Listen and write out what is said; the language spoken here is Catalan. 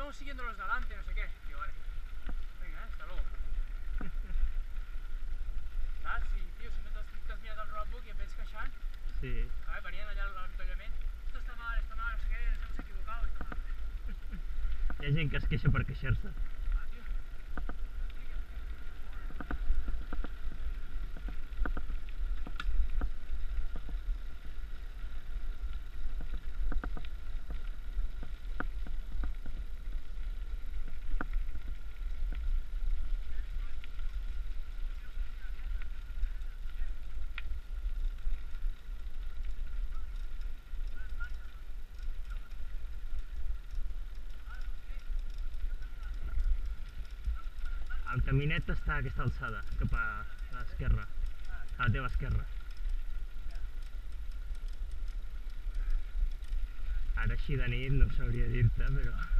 estamos siguiendo los de adelante, no sé qué. Digo, vale, venga, hasta luego. Saps? Sí, tio, si no t'has mirat el roadbook i et vens queixant, Sí. venien allà a l'avituallament, esto está mal, no sé qué, nos hemos equivocado, está mal. Hi ha gent que es queixa per queixar-se. El caminet està a aquesta alçada, cap a l'esquerra, a la teva esquerra. Ara així de nit no sabria dir-te, però...